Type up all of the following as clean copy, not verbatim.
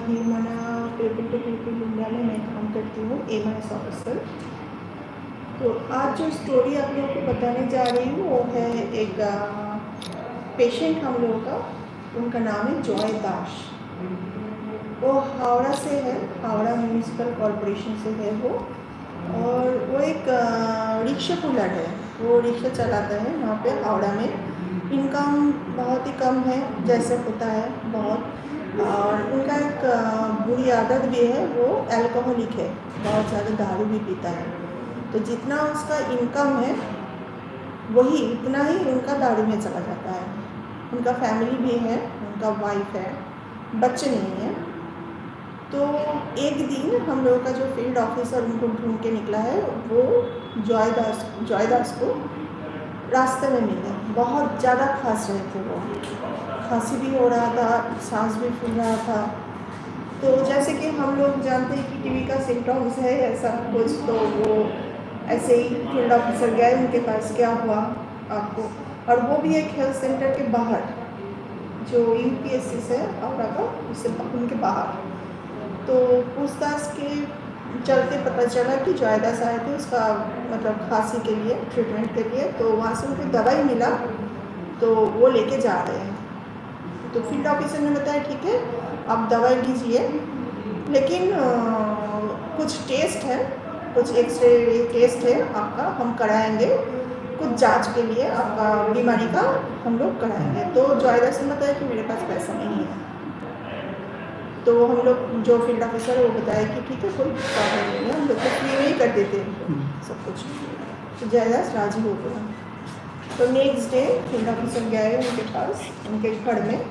धीमना preventive India में मैं काम करती हूँ एमआईएस ऑफिसर। तो आज जो स्टोरी आप लोगों को बताने जा रही हूँ वो है एक पेशेंट हम लोगों का, उनका नाम है जॉय दास। वो हावड़ा से है, हावड़ा म्यूनिसिपल कॉरपोरेशन से है वो, और वो एक रिक्शा पुलर है, वो रिक्शा चलाता है वहाँ पे हावड़ा में। इनकम बहुत ही कम है जैसे होता है बहुत, और उनका एक बुरी आदत भी है, वो अल्कोहलिक है, बहुत ज़्यादा दारू भी पीता है। तो जितना उसका इनकम है वही उतना ही उनका दारू में चला जाता है। उनका फैमिली भी है, उनका वाइफ है, बच्चे नहीं हैं। तो एक दिन हम लोगों का जो फील्ड ऑफिसर उनको ढूंढ के निकला है, वो जॉय दास को रास्ते में मिले। बहुत ज़्यादा खांस रहे थे वो, खांसी भी हो रहा था, सांस भी फूल रहा था। तो जैसे कि हम लोग जानते हैं कि टीबी का सिम्टम्स है ऐसा कुछ, तो वो ऐसे ही फील्ड ऑफिसर गए उनके पास, क्या हुआ आपको, और वो भी एक हेल्थ सेंटर के बाहर, जो यूपीएससी से हावड़ा का, उससे उनके बाहर। तो पूछताछ के चलते पता चला कि जॉय दास आए थे उसका मतलब खांसी के लिए, ट्रीटमेंट के लिए। तो वहाँ से उनको दवाई मिला, तो वो लेके जा रहे हैं। तो फील्ड ऑफिसर ने बताया ठीक है आप दवाई लीजिए, लेकिन कुछ टेस्ट है, कुछ एक्सरे टेस्ट है आपका, हम कराएंगे कुछ जांच के लिए, आपका बीमारी का हम लोग कराएंगे। तो जॉय दास ने बताया कि मेरे पास पैसा नहीं है। तो हम लोग जो फील्ड ऑफिसर है वो बताया कि ठीक है कोई प्रॉब्लम नहीं है, हम लोग तो फ्री में ही कर देते हैं सब कुछ। तो जॉय दास राजी हो गया। तो नेक्स्ट डे फील्ड ऑफिसर गए उनके पास, उनके घर में,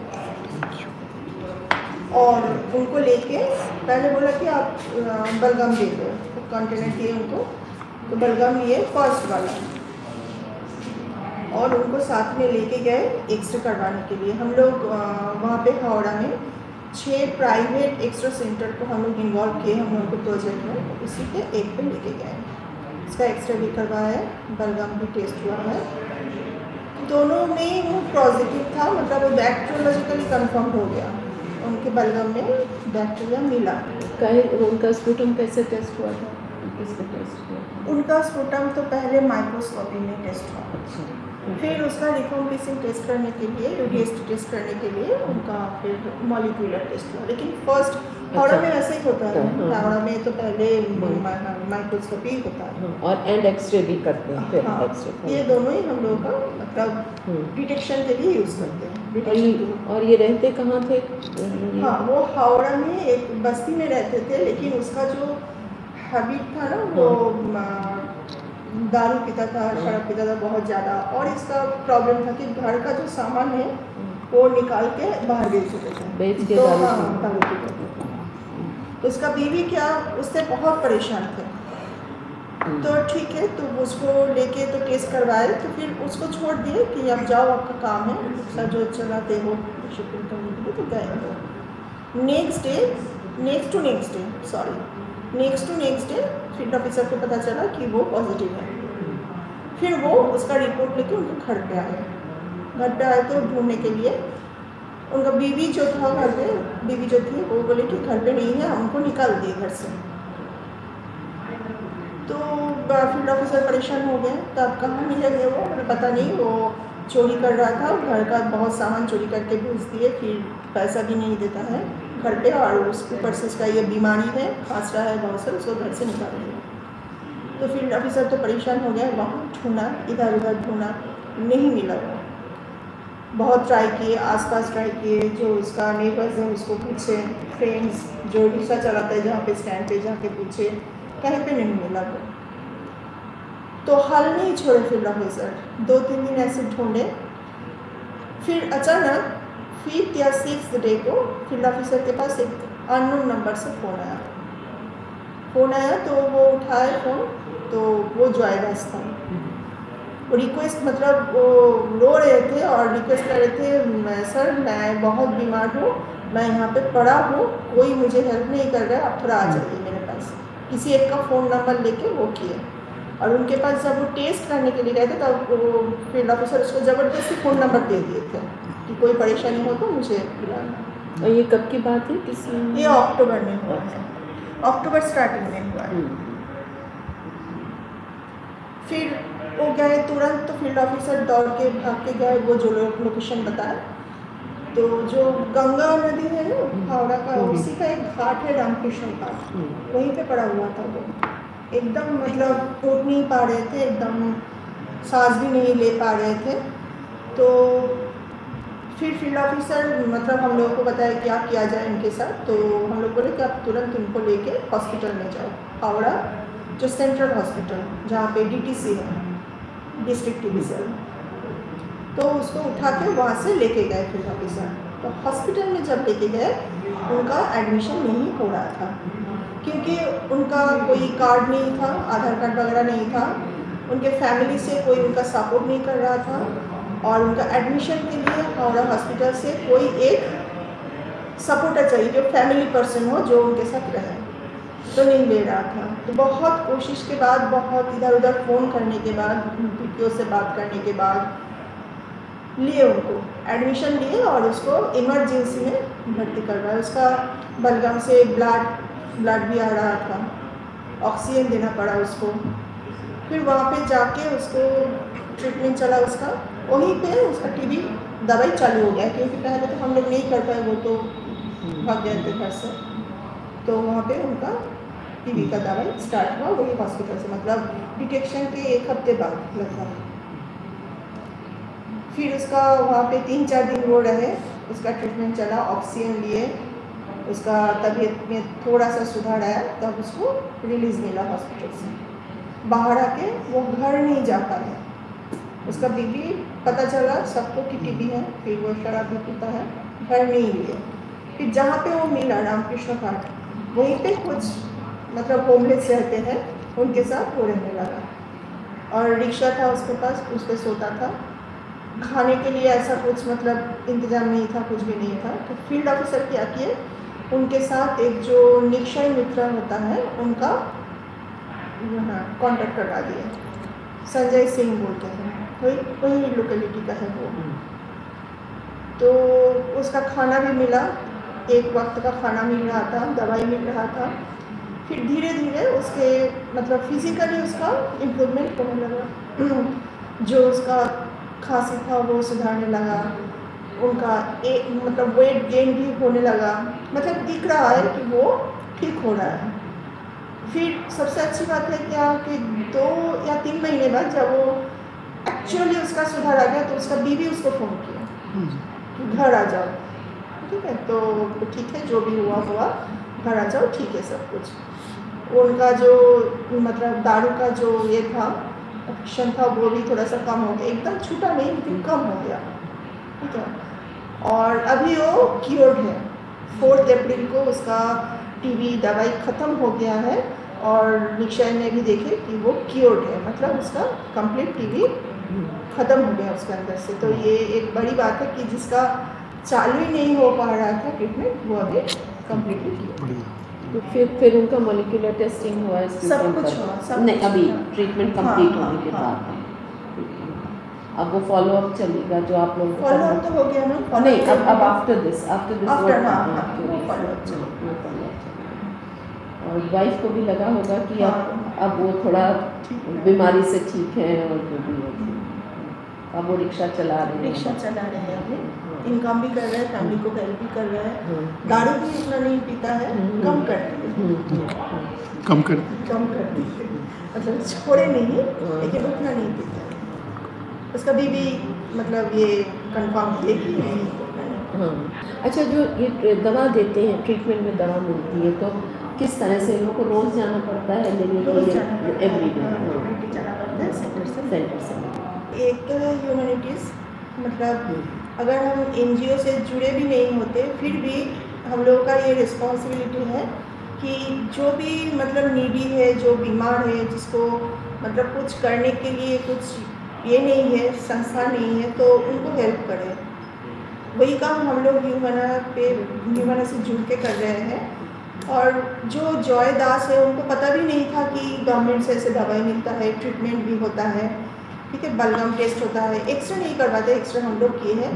और उनको लेके पहले बोला कि आप बलगम दे दो, तो कंटेनर दिए उनको, तो बलगम लिए फर्स्ट वाला, और उनको साथ में लेके गए एक्सरे करवाने के लिए। हम लोग वहाँ पे हावड़ा में 6 प्राइवेट एक्सरे सेंटर को हम लोग इन्वॉल्व किए हम लोग के प्रोजेक्ट में, उसी के एक पे लेके गए। इसका एक्सरे भी करवाया है, बलगम भी टेस्ट हुआ है, दोनों में वो पॉजिटिव था, मतलब वो बैक्टीरियोलॉजिकली कंफर्म हो गया, उनके बलगम में बैक्टीरिया मिला। उनका स्पूटम कैसे टेस्ट हुआ था, किसका टेस्ट हुआ? उनका स्पूटम तो पहले माइक्रोस्कोपी में टेस्ट हुआ, फिर उसका रिकॉम्बिनेशन टेस्ट करने के लिए, यूडीएसटी टेस्ट करने के लिए उनका फिर मॉलिक्यूलर टेस्ट हुआ। लेकिन फर्स्ट हावड़ा में ऐसे ही होता है, हावड़ा में तो पहले माइक्रोस्कोपी होता है, और एंड एक्सरे भी करते हैं फिर। हाँ, एक्सरे ये दोनों ही हम लोग का मतलब डिटेक्शन के लिए यूज़ करते हैं। और ये रहते कहाँ थे? हाँ, वो हावड़ा में एक बस्ती में रहते थे, लेकिन उसका जो हैबिट था ना, वो दारू पीता था, शराब पीता था बहुत ज़्यादा, और इसका प्रॉब्लम था कि घर का जो सामान है वो निकाल के बाहर बेच देते थे, बेच के तो दारू हाँ दारू पीते थे। तो उसका बीवी क्या उससे बहुत परेशान थे। तो ठीक है, तो उसको लेके तो टेस्ट करवाए, तो फिर उसको छोड़ दिए कि अब जाओ आपका काम है, सब जो चलाते हो शिपिंग करने के लिए, तो गए हो। Next to next day field officer को पता चला कि वो पॉजिटिव है। फिर वो उसका रिपोर्ट लेके उनके घर पे आए तो ढूंढने के लिए। उनका बीवी जो था घर पे, बीवी जो थी वो बोले कि घर पे नहीं है, हमको निकाल दिए घर से। तो फील्ड ऑफिसर परेशान हो गए, तो अब कहाँ मिलेंगे वो, मुझे पता नहीं, वो चोरी कर रहा था, घर का बहुत सामान चोरी करके भेज दिए, फिर पैसा भी नहीं देता है घर पे, और उसके ऊपर से उसका ये बीमारी है, खांस रहा है बहुत से, उसको घर से निकाल दिया। तो फील्ड ऑफिसर तो परेशान हो गया, वहाँ ढूंढा, इधर उधर ढूंढा, नहीं मिला वो। बहुत ट्राई किए, आसपास ट्राई किए, जो उसका नेबर्स है उसको पूछे, फ्रेंड्स जो रिक्शा चलाता है जहाँ पे स्टैंड पे जाके पूछे, कहीं पे नहीं मिला वो। तो हाल नहीं छोड़े फील्ड ऑफिसर, 2-3 दिन ऐसे ढूंढे। फिर अचानक 5th या 6th डे को फील्ड ऑफिसर के पास एक अननोन नंबर से फ़ोन आया। तो वो उठाए फ़ोन, तो वो जॉय दास था। वो रिक्वेस्ट, मतलब वो रो रहे थे और रिक्वेस्ट कर रहे थे, सर मैं बहुत बीमार हूँ, मैं यहाँ पे पड़ा हूँ, कोई मुझे हेल्प नहीं कर रहा है, आप थोड़ा आ जाइए मेरे पास। किसी एक का फ़ोन नंबर लेके वो किए, और उनके पास जब वो टेस्ट करने के लिए गए थे तब वो फील्ड ऑफिसर उसको ज़बरदस्ती फ़ोन नंबर दे दिए थे कि कोई परेशानी हो तो मुझे बुलाना। और ये कब की बात है? किस ये अक्टूबर में हुआ है, अक्टूबर स्टार्टिंग में हुआ है। फिर वो गए तुरंत, तो फील्ड ऑफिसर दौड़ के भाग के गए, वो जो लोकेशन बताया। तो जो गंगा नदी है ना हावड़ा का, उसी का एक घाट है रामकृष्ण घाट, वहीं पे पड़ा हुआ था वो। एकदम मतलब उठ नहीं पा रहे थे, एकदम सांस भी नहीं ले पा रहे थे। तो फिर फील्ड ऑफिसर मतलब हम लोगों को बताया क्या किया जाए इनके साथ। तो हम लोग बोले कि आप तुरंत इनको लेके हॉस्पिटल में जाओ, हावड़ा जो सेंट्रल हॉस्पिटल जहाँ पे DTC है, डिस्ट्रिक्ट टीबी। तो उसको उठा के वहाँ से लेके गए फील्ड ऑफिसर। तो हॉस्पिटल में जब लेके गए, उनका एडमिशन नहीं हो रहा था, क्योंकि उनका कोई कार्ड नहीं था, आधार कार्ड वगैरह नहीं था, उनके फैमिली से कोई उनका सपोर्ट नहीं कर रहा था, और उनका एडमिशन के लिए हावड़ा हॉस्पिटल से कोई एक सपोर्टर चाहिए जो फैमिली पर्सन हो, जो उनके साथ रहे, तो नहीं ले रहा था। तो बहुत कोशिश के बाद, बहुत इधर उधर फ़ोन करने के बाद, PTO से बात करने के बाद लिए उनको एडमिशन लिए, और उसको इमरजेंसी में भर्ती करवाया। उसका बलगम से ब्लड भी आ रहा था, ऑक्सीजन देना पड़ा उसको। फिर वहाँ पे जाके उसको ट्रीटमेंट चला उसका, वहीं पे उसका TB दवाई चालू हो गया, क्योंकि पहले तो हम लोग नहीं कर पाए, वो तो भाग गए थे घर से। तो वहाँ पे उनका TB का दवाई स्टार्ट हुआ वही हॉस्पिटल से, मतलब डिटेक्शन के 1 हफ्ते बाद लगभग। फिर उसका वहाँ पे 3-4 दिन वो रहे, उसका ट्रीटमेंट चला, ऑक्सीजन लिए, उसका तबीयत में थोड़ा सा सुधार आया, तब उसको रिलीज़ मिला हॉस्पिटल से। बाहर आके वो घर नहीं जा पाया, उसका बीबी पता चला सबको कि TB है, फिर वो शराब भी पीता है, घर नहीं लिए। फिर जहाँ पे वो मिला रामकृष्ण घाट, वहीं पे कुछ मतलब होमलेस रहते हैं, उनके साथ वो रहने लगा, और रिक्शा था उसके पास, उस पर सोता था। खाने के लिए ऐसा कुछ मतलब इंतज़ाम नहीं था, कुछ भी नहीं था। तो फील्ड ऑफिसर क्या किए, उनके साथ एक जो निक्षय मित्र होता है उनका कॉन्टेक्ट करा दिए, संजय सिंह बोलते हैं, वही लोकेलिटी का है वो। तो उसका खाना भी मिला, एक वक्त का खाना मिल रहा था, दवाई मिल रहा था। फिर धीरे धीरे उसके मतलब फिजिकली उसका इम्प्रूवमेंट होने लगा, जो उसका खांसी था वो सुधारने लगा, उनका मतलब वेट गेन भी होने लगा, मतलब दिख रहा है कि वो ठीक हो रहा है। फिर सबसे अच्छी बात है क्या कि 2 या 3 महीने बाद जब वो एक्चुअली उसका सुधार आ गया, तो उसका बीवी उसको फ़ोन किया कि घर आ जाओ, ठीक है, तो ठीक है, जो भी हुआ घर आ जाओ, ठीक है सब कुछ। उनका जो मतलब दारू का जो ये था, एडिक्शन था, वो भी थोड़ा सा कम हो गया, एकदम छूटा नहीं लेकिन कम हो गया, ठीक है। और अभी वो क्योर्ड है, 4 अप्रैल को उसका TB दवाई ख़त्म हो गया है, और निक्षय ने भी देखे कि वो क्योर्ड है, मतलब उसका कंप्लीट TB ख़त्म हो गया उसके अंदर से। तो ये एक बड़ी बात है कि जिसका चालू ही नहीं हो पा रहा था ट्रीटमेंट, वो अभी कम्प्लीटली किया। तो फिर उनका मॉलिक्यूलर टेस्टिंग हुआ, सब कुछ हुआ, सब नहीं कुछ अभी हुआ। ट्रीटमेंट कंप्लीट होने के हाँ। बाद अब वो फॉलो अप चलेगा जो आप लोगों को फॉलो अप तो हो गया ना, नहीं अब after this after follow up चलेगा। और वाइफ को भी लगा होगा कि हाँ। अब वो थोड़ा बीमारी से ठीक है, और जो भी है अब वो रिक्शा चला रहे हैं अभी, इनकम भी कर रहे हैं, फैमिली को हेल्प भी कर रहे हैं, दारू भी इतना नहीं पीता है, कम करते मतलब छोड़े नहीं, लेकिन उतना नहीं पीता है। उसका बीवी मतलब ये कंफर्म किए कि नहीं। हाँ, अच्छा, जो ये दवा देते हैं, ट्रीटमेंट में दवा मिलती है, तो किस तरह से लोगों को रोज़ जाना पड़ता है लेने के लिए? एवरीडे जाना पड़ता है सेंटर से। एक तो है ह्यूमैनिटीज़, मतलब अगर हम NGO से जुड़े भी नहीं होते, फिर भी हम लोगों का ये रिस्पॉन्सिबिलिटी है कि जो भी मतलब नीडी है, जो बीमार है, जिसको मतलब कुछ करने के लिए कुछ ये नहीं है, संस्था नहीं है, तो उनको हेल्प करें। वही काम हम लोग ह्यूमना से जुड़ के कर रहे हैं। और जो जॉय दास है, उनको पता भी नहीं था कि गवर्नमेंट से ऐसे दवाई मिलता है, ट्रीटमेंट भी होता है, ठीक है, बलगम टेस्ट होता है, एक्सरे नहीं करवाते, एक्सरे हम लोग किए हैं,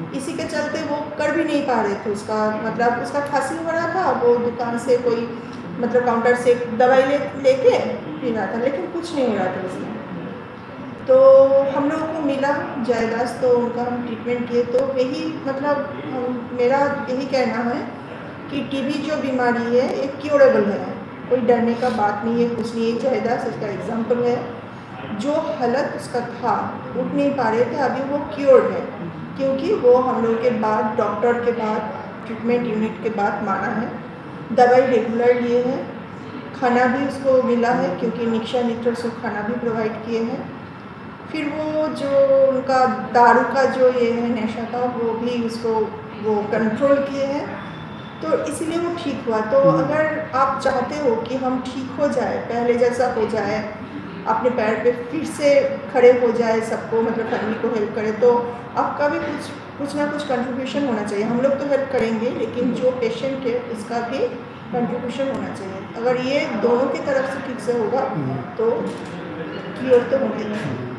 इसी के चलते वो कर भी नहीं पा रहे थे। उसका मतलब उसका खांसी हो रहा था, वो दुकान से कोई मतलब काउंटर से दवाई लेके पी रहा था, लेकिन कुछ नहीं हो रहा था उसमें। तो हम लोगों को मिला जायदास, तो उनका हम ट्रीटमेंट किए। तो यही मतलब मेरा यही कहना है कि टीबी जो बीमारी है एक क्योरेबल है, कोई डरने का बात नहीं है, कुछ नहीं है। जायदास उसका एग्जाम्पल है। जो हालत उसका था, उठ नहीं पा रहे थे, अभी वो क्योर्ड है, क्योंकि वो हम लोग के बाद डॉक्टर के बाद ट्रीटमेंट यूनिट के बाद माना है। दवाई रेगुलर लिए हैं, खाना भी उसको मिला है, क्योंकि निक्षा नित्र से खाना भी प्रोवाइड किए हैं। फिर वो जो उनका दारू का जो ये है नशा था, वो भी उसको वो कंट्रोल किए हैं, तो इसीलिए वो ठीक हुआ। तो अगर आप चाहते हो कि हम ठीक हो जाए, पहले जैसा हो जाए, अपने पैर पे फिर से खड़े हो जाए, सबको मतलब फैमिली को हेल्प करे, तो आपका भी कुछ ना कुछ कंट्रीब्यूशन होना चाहिए। हम लोग तो हेल्प करेंगे, लेकिन जो पेशेंट है उसका भी कंट्रीब्यूशन होना चाहिए। अगर ये दोनों की तरफ से ठीक से होगा तो क्योर तो होगा ही।